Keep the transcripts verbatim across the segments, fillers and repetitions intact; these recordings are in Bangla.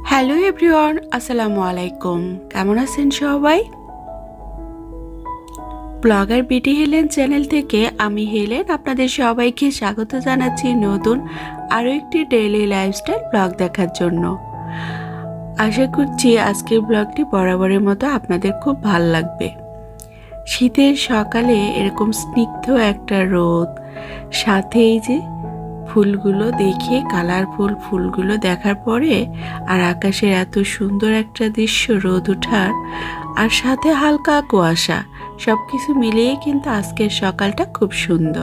হ্যালো এভরিওয়ান, আসসালামু আলাইকুম। কেমন আছেন সবাই? ব্লগার বিটি হেলেন চ্যানেল থেকে আমি হেলেন আপনাদের সবাইকে স্বাগত জানাচ্ছি নতুন আরও একটি ডেইলি লাইফস্টাইল ব্লগ দেখার জন্য। আশা করছি আজকের ব্লগটি বরাবরের মতো আপনাদের খুব ভালো লাগবে। শীতের সকালে এরকম স্নিগ্ধ একটা রোদ, সাথে এই যে ফুলগুলো দেখে কালারফুল ফুলগুলো দেখার পরে আর আকাশের এত সুন্দর একটা দৃশ্য, রোদ ওঠার আর সাথে হালকা কুয়াশা, সব কিছু মিলিয়ে কিন্তু আজকের সকালটা খুব সুন্দর।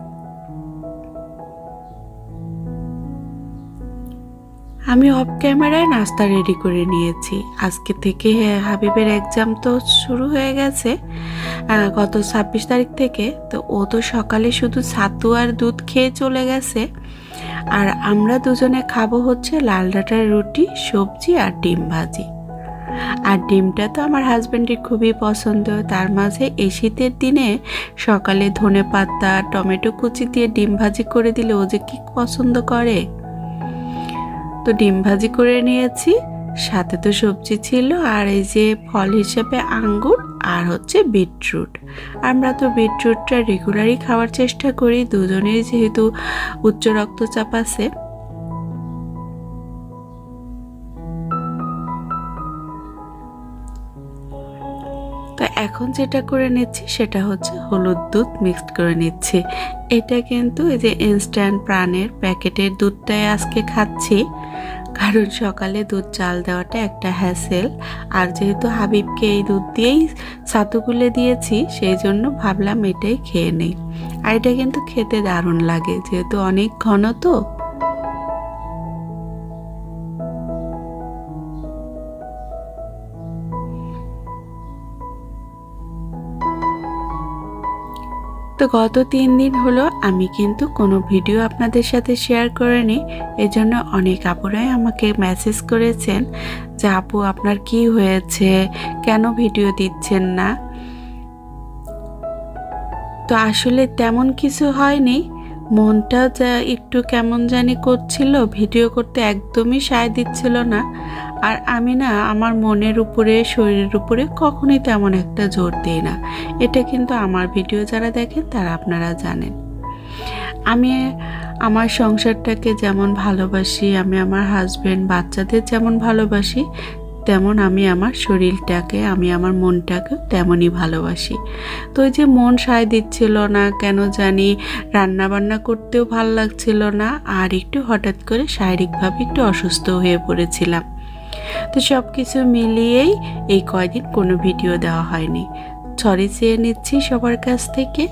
আমি অফ ক্যামেরায় নাস্তা রেডি করে নিয়েছি। আজকে থেকে হাবিবের এক্সাম তো শুরু হয়ে গেছে গত ছাব্বিশ তারিখ থেকে। তো ও তো সকালে শুধু ছাতু আর দুধ খেয়ে চলে গেছে, আর আমরা দুজনে খাবো হচ্ছে লাল ডাঁটার রুটি, সবজি আর ডিম ভাজি। আর ডিমটা তো আমার হাজব্যান্ডের খুবই পছন্দ। তার মাঝে এই শীতের দিনে সকালে ধনে পাতা টমেটো কুচি দিয়ে ডিম ভাজি করে দিলে ও যে কি পছন্দ করে। তো ডিম ভাজি করে নিয়েছি, সাথে তো সবজি ছিল, আর এই যে ফল হিসেবে আঙ্গুর আর হচ্ছে বিটরুট। আমরা তো বিটরুটটা রেগুলারই খাওয়ার চেষ্টা করি, দুজনেই যেহেতু উচ্চ রক্তচাপ আছে। তো এখন যেটা করে নিচ্ছি সেটা হচ্ছে হলুদ দুধ মিক্সড করে নিচ্ছি। এটা কিন্তু এই যে ইনস্ট্যান্ট প্রাণের প্যাকেটের দুধটাই আজকে খাচ্ছি, কারণ সকালে দুধ চাল দেওয়াটা একটা হ্যাসেল। আর যেহেতু হাবিবকে এই দুধ দিয়েই ছাতু গুলে দিয়েছি, সেই জন্য ভাবলাম এটাই খেয়ে নেই। আর এটা কিন্তু খেতে দারুণ লাগে, যেহেতু অনেক ঘন তো। তো গত তিন দিন হলো আমি কিন্তু কোনো ভিডিও আপনাদের সাথে শেয়ার করিনি। এজন্য অনেক আপুরাই আমাকে মেসেজ করেছেন যে আপু আপনার কি হয়েছে, কেন ভিডিও দিচ্ছেন না। তো আসলে তেমন কিছু হয়নি, মনটা যা একটু কেমন জানি করছিল, ভিডিও করতে একদমই সায় দিচ্ছিল না। আর আমি না আমার মনের উপরে শরীরের উপরে কখনোই তেমন একটা জোর দিই না। এটা কিন্তু আমার ভিডিও যারা দেখেন তারা আপনারা জানেন। আমি আমার সংসারটাকে যেমন ভালোবাসি, আমি আমার হাজব্যান্ড বাচ্চাদের যেমন ভালোবাসি, তেমন আমি আমার শরীরটাকে, আমি আমার মনটাকে তেমনই ভালোবাসি। তো ওই যে মন সায় দিচ্ছিল না কেন জানি, রান্না বান্না করতেও ভাল লাগছিল না, আর একটু হঠাৎ করে শারীরিকভাবে একটু অসুস্থ হয়ে পড়েছিলাম। তো সব কিছু মিলিয়েই এই কয়দিন কোনো ভিডিও দেওয়া হয়নি। সরি চেয়ে নিচ্ছি সবার কাছ থেকে।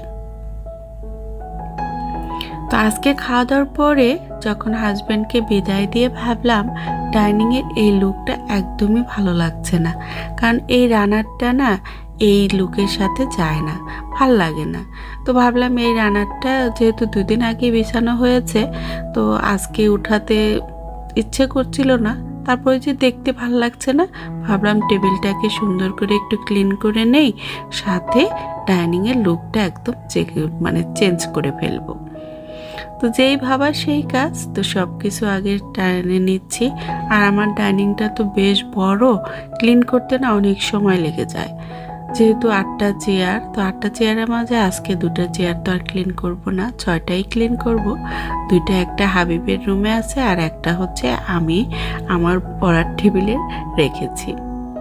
তো আজকে খাওয়া দাওয়ার পরে যখন হাজব্যান্ডকে বিদায় দিয়ে ভাবলাম ডাইনিংয়ের এই লুকটা একদমই ভালো লাগছে না, কারণ এই রানারটা না এই লুকের সাথে যায় না, ভাল লাগে না। তো ভাবলাম এই রানারটা যেহেতু দুদিন আগে বিছানো হয়েছে, তো আজকে উঠাতে ইচ্ছে করছিল না। তারপরে যে দেখতে ভালো লাগছে না, ভাবলাম টেবিলটাকে সুন্দর করে একটু ক্লিন করে নেই, সাথে ডাইনিংয়ের লুকটা একদম মানে চেঞ্জ করে ফেলবো। তো যেই ভাবা সেই কাজ। তো সব কিছু আগে টাইনে নিচ্ছি। আর আমার ডাইনিংটা তো বেশ বড়, ক্লিন করতে না অনেক সময় লেগে যায়। যেহেতু আটটা চেয়ার, তো আটটা চেয়ারের মাঝে আজকে দুটো চেয়ার তো আর ক্লিন করব না, ছয়টাই ক্লিন করব। দুইটা একটা হাবিবের রুমে আছে, আর একটা হচ্ছে আমি আমার পড়ার টেবিলে রেখেছি।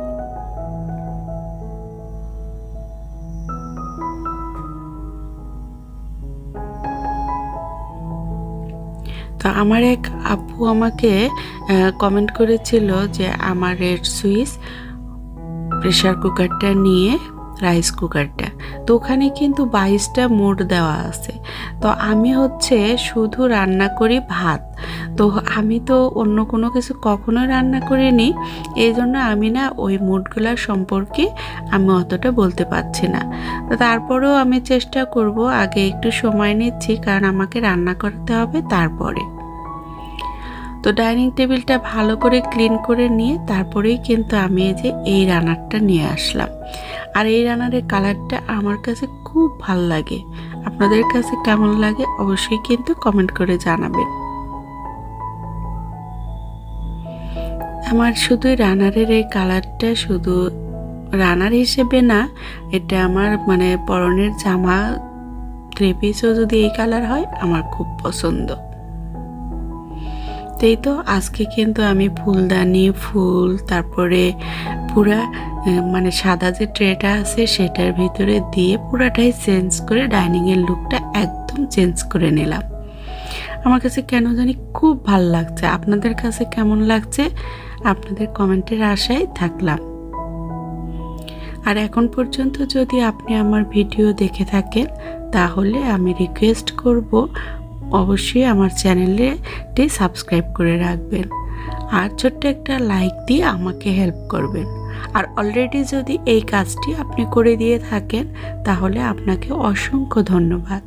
তো আমার এক আপু আমাকে কমেন্ট করেছিল যে আমার রেড সুইচ প্রেশার কুকারটা নিয়ে রাইস কুকারটা, তো ওখানে কিন্তু বাইশটা মোড দেওয়া আছে। তো আমি হচ্ছে শুধু রান্না করি ভাত, তো আমি তো অন্য কোনো কিছু কখনোই রান্না করিনি, এই জন্য আমি না ওই মোডগুলোর সম্পর্কে আমি অতটা বলতে পারছি না। তো তারপরেও আমি চেষ্টা করব, আগে একটু সময় নিচ্ছি কারণ আমাকে রান্না করতে হবে তারপরে। তো ডাইনিং টেবিলটা ভালো করে ক্লিন করে নিয়ে তারপরেই কিন্তু আমি এই যে এই রানারটা নিয়ে আসলাম। আর এই রানারের কালারটা আমার কাছে খুব ভালো লাগে। আপনাদের কাছে কেমন লাগে অবশ্যই কিন্তু কমেন্ট করে জানাবেন। আমার শুধু রানারের এই কালারটা শুধু রানার হিসেবে না, এটা আমার মানে পরনের জামা থ্রি পিসও যদি এই কালার হয় আমার খুব পছন্দ। তাই তো আজকে কিন্তু আমি ফুলদানি ফুল তারপরে পুরা মানে সাদা যে ট্রেটা আছে সেটার ভিতরে দিয়ে পুরাটাই চেঞ্জ করে ডাইনিংয়ের লুকটা একদম চেঞ্জ করে নিলাম। আমার কাছে কেন জানি খুব ভাল লাগছে। আপনাদের কাছে কেমন লাগছে আপনাদের কমেন্টের আশায় থাকলাম। আর এখন পর্যন্ত যদি আপনি আমার ভিডিও দেখে থাকেন তাহলে আমি রিকোয়েস্ট করব অবশ্যই আমার চ্যানেলটি সাবস্ক্রাইব করে রাখবেন আর ছোট্ট একটা লাইক দিয়ে আমাকে হেল্প করবেন। আর অলরেডি যদি এই কাজটি আপনি করে দিয়ে থাকেন তাহলে আপনাকে অসংখ্য ধন্যবাদ।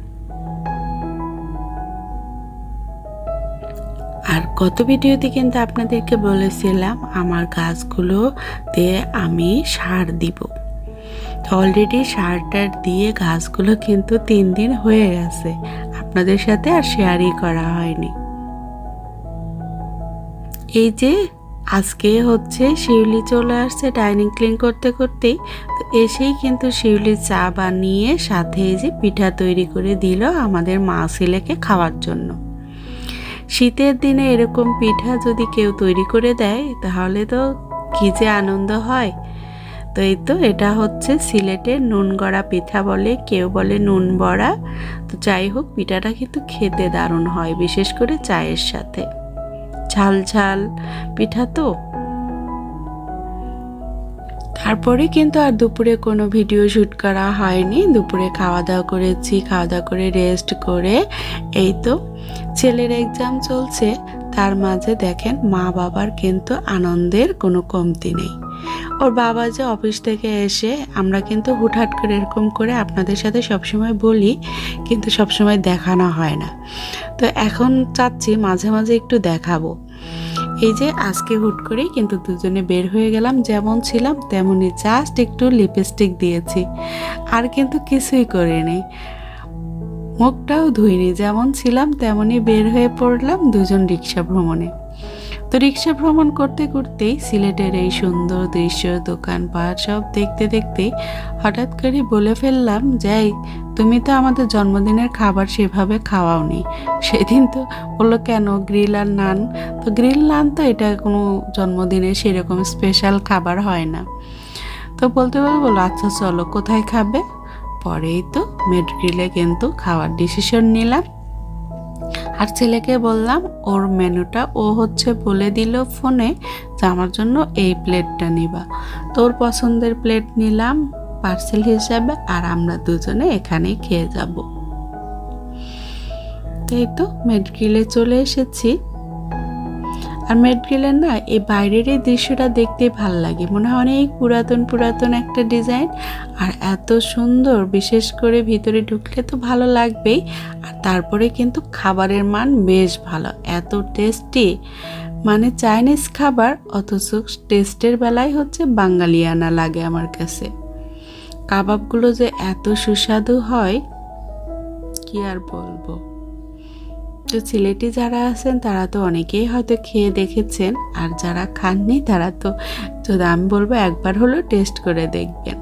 আর গত ভিডিওতে কিন্তু আপনাদেরকে বলেছিলাম আমার গাছগুলোতে আমি সার দিব। তো অলরেডি সারটা দিয়ে গাছগুলো কিন্তু তিন দিন হয়ে গেছে, আপনাদের সাথে আর শেয়ারই করা হয়নি। এই যে আজকে হচ্ছে শিউলি চলে আসছে ডাইনিং ক্লিন করতে করতেই, তো এসেই কিন্তু শিউলি চা বানিয়ে সাথে এই যে পিঠা তৈরি করে দিল আমাদের মা ছেলেকে খাওয়ার জন্য। শীতের দিনে এরকম পিঠা যদি কেউ তৈরি করে দেয় তাহলে তো কি যে আনন্দ হয়। তো এই তো এটা হচ্ছে সিলেটের নুন গড়া পিঠা বলে, কেউ বলে নুন বড়া। তো যাই হোক পিঠাটা কিন্তু খেতে দারুণ হয়, বিশেষ করে চায়ের সাথে। ঝাল ঝাল পিঠা তো। তারপরে কিন্তু আর দুপুরে কোনো ভিডিও শ্যুট করা হয়নি। দুপুরে খাওয়া দাওয়া করেছি, খাওয়া দাওয়া করে রেস্ট করে এই তো ছেলের এক্সাম চলছে, তার মাঝে দেখেন মা বাবার কিন্তু আনন্দের কোনো কমতি নেই। ওর বাবা যে অফিস থেকে এসে আমরা কিন্তু হুটহাট করে এরকম করে আপনাদের সাথে সবসময় বলি কিন্তু সবসময় দেখানো হয় না। তো এখন চাচ্ছি মাঝে মাঝে একটু দেখাবো। এই যে আজকে হুট করেই কিন্তু দুজনে বের হয়ে গেলাম, যেমন ছিলাম তেমনই, জাস্ট একটু লিপস্টিক দিয়েছি আর কিন্তু কিছুই করিনি, মুখটাও ধুইনি, যেমন ছিলাম তেমনই বের হয়ে পড়লাম দুজন রিক্সা ভ্রমণে। তো রিক্সা ভ্রমণ করতে করতেই সিলেটের এই সুন্দর দৃশ্য দোকানপাট সব দেখতে দেখতে হঠাৎ করে বলে ফেললাম যে তুমি তো আমাদের জন্মদিনের খাবার সেভাবে খাওয়াওনি। সেদিন তো বললো কেন, গ্রিল আর নান। তো গ্রিল নান তো এটা কোনো জন্মদিনে সেরকম স্পেশাল খাবার হয় না। তো বলতে বলতে বললো আচ্ছা চলো কোথায় খাবে। পরেই তো মেড গ্রিলে কিন্তু খাওয়ার ডিসিশন নিলাম। আর ছেলেকে বললাম ওর মেনুটা ও হচ্ছে বলে দিল ফোনে যে আমার জন্য এই প্লেটটা নিবা। তোর পছন্দের প্লেট নিলাম পার্সেল হিসাবে, আর আমরা দুজনে এখানেই খেয়ে যাব। এই তো মেড গ্রিলে চলে এসেছি। আর মেড গ্রিলের না এই বাইরের এই দৃশ্যটা দেখতে ভালো লাগে, মনে হয় অনেক পুরাতন পুরাতন একটা ডিজাইন আর এত সুন্দর, বিশেষ করে ভিতরে ঢুকলে তো ভালো লাগবেই। আর তারপরে কিন্তু খাবারের মান বেশ ভালো, এত টেস্টি, মানে চাইনিজ খাবার অথচ টেস্টের বেলায় হচ্ছে বাঙালিয়ানা লাগে আমার কাছে। কাবাবগুলো যে এত সুস্বাদু হয় কি আর বলবো। তো সিলেটি যারা আছেন তারা তো অনেকেই হয়তো খেয়ে দেখেছেন, আর যারা খাননি তারা তো যদি আমি বলবো একবার হলেও টেস্ট করে দেখবেন।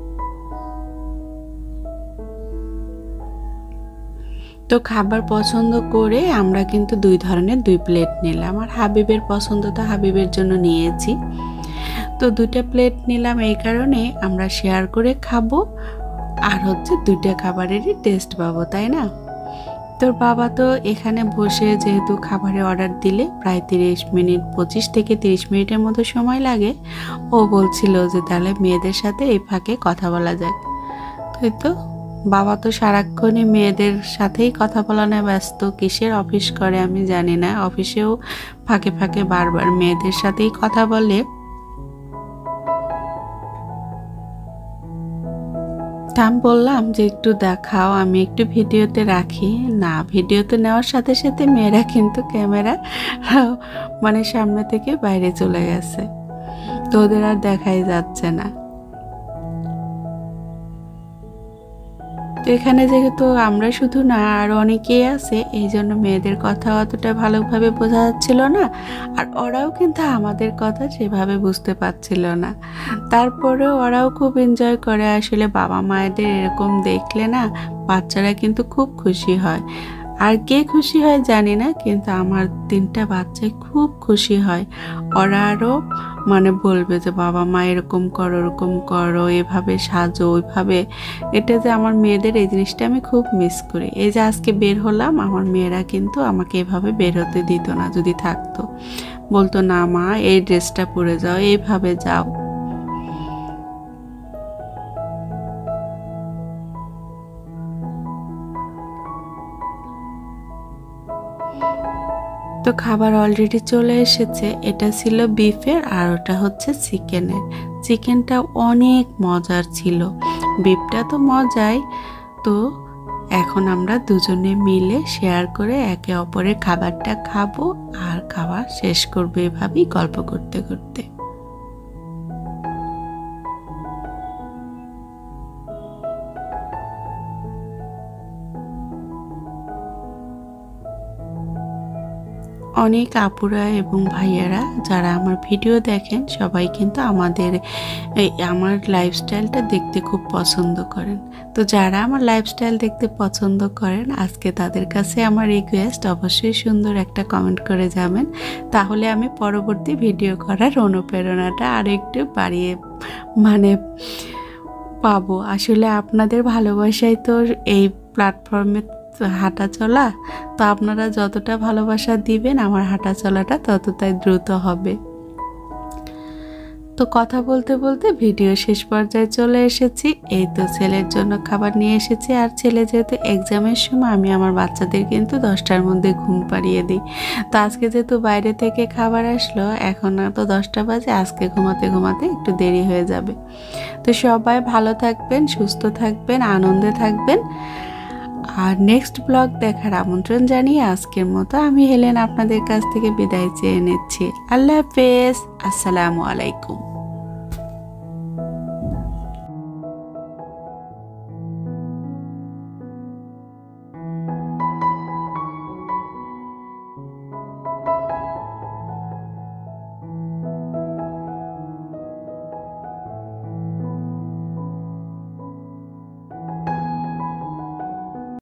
তো খাবার পছন্দ করে আমরা কিন্তু দুই ধরনের দুই প্লেট নিলাম, আর হাবিবের পছন্দ তো হাবিবের জন্য নিয়েছি। তো দুইটা প্লেট নিলাম এই কারণে আমরা শেয়ার করে খাবো আর হচ্ছে দুইটা খাবারেরই টেস্ট পাবো, তাই না। তোর বাবা তো এখানে বসে যেহেতু খাবারের অর্ডার দিলে প্রায় তিরিশ মিনিট পঁচিশ থেকে তিরিশ মিনিটের মতো সময় লাগে, ও বলছিল যে তাহলে মেয়েদের সাথে এই ফাঁকে কথা বলা যায়। তাই তো বাবা তো সারাক্ষণই মেয়েদের সাথেই কথা বলানো ব্যস্ত, কিসের অফিস করে আমি জানি না, অফিসেও ফাঁকে ফাঁকে বারবার মেয়েদের সাথেই কথা বলে। আমি বললাম যে একটু দেখাও, আমি একটু ভিডিওতে রাখি না। ভিডিওতে নেওয়ার সাথে সাথে মেয়েরা কিন্তু ক্যামেরা মানে সামনে থেকে বাইরে চলে গেছে, তো ওদের আর দেখাই যাচ্ছে না। তো এখানে যেহেতু আমরা শুধু না আরও অনেকেই আছে, এই জন্য মেয়েদের কথা অতটা ভালোভাবে বোঝা যাচ্ছিল না, আর ওরাও কিন্তু আমাদের কথা সেভাবে বুঝতে পারছিল না। তারপরেও ওরাও খুব এনজয় করে। আসলে বাবা মায়েদের এরকম দেখলে না বাচ্চারা কিন্তু খুব খুশি হয়। আর কে খুশি হয় জানি না, কিন্তু আমার তিনটা বাচ্চাই খুব খুশি হয়। ওরা আরও মানে বলবে যে বাবা মা এরকম করো, ওরকম করো, এভাবে সাজো, ওইভাবে। এটা যে আমার মেয়েদের এই জিনিসটা আমি খুব মিস করি। এই যে আজকে বের হলাম, আমার মেয়েরা কিন্তু আমাকে এভাবে বের হতে দিত না। যদি থাকতো বলতো না মা এই ড্রেসটা পরে যাও, এইভাবে যাও। তো খাবার অলরেডি চলে এসেছে। এটা ছিল বিফের আর ওটা হচ্ছে চিকেনের। চিকেনটা অনেক মজার ছিল, বিফটা তো মজাই। তো এখন আমরা দুজনে মিলে শেয়ার করে একে অপরের খাবারটা খাবো আর খাবার শেষ করবো এভাবেই গল্প করতে করতে। অনেক আপুরা এবং ভাইয়ারা যারা আমার ভিডিও দেখেন সবাই কিন্তু আমাদের এই আমার লাইফস্টাইলটা দেখতে খুব পছন্দ করেন। তো যারা আমার লাইফস্টাইল দেখতে পছন্দ করেন, আজকে তাদের কাছে আমার রিকোয়েস্ট, অবশ্যই সুন্দর একটা কমেন্ট করে যাবেন। তাহলে আমি পরবর্তী ভিডিও করার অনুপ্রেরণাটা আরও একটু বাড়িয়ে মানে পাবো। আসলে আপনাদের ভালোবাসায় তো এই প্ল্যাটফর্মে হাঁটা চলা, তো আপনারা যতটা ভালোবাসা দিবেন আমার হাঁটা চলাটা ততটাই দ্রুত হবে। তো কথা বলতে বলতে ভিডিও শেষ পর্যায়ে চলে এসেছি। এই তো ছেলের জন্য খাবার নিয়ে এসেছি, আর ছেলে যেহেতু এক্সামের সময় আমি আমার বাচ্চাদের কিন্তু দশটার মধ্যে ঘুম পাড়িয়ে দিই। তো আজকে যেহেতু বাইরে থেকে খাবার আসলো, এখন তো দশটা বাজে, আজকে ঘুমাতে ঘুমাতে একটু দেরি হয়ে যাবে। তো সবাই ভালো থাকবেন, সুস্থ থাকবেন, আনন্দে থাকবেন। আর নেক্সট ব্লগ দেখার আমন্ত্রণ জানিয়ে আজকের মতো আমি হেলেন আপনাদের কাছ থেকে বিদায় চেয়ে নিচ্ছি। আল্লাহ হাফেজ, আসসালামু আলাইকুম।